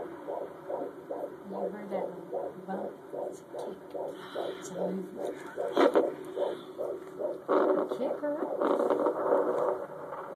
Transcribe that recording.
You heard that bump? It's a kick. It's a movement. A kick, right?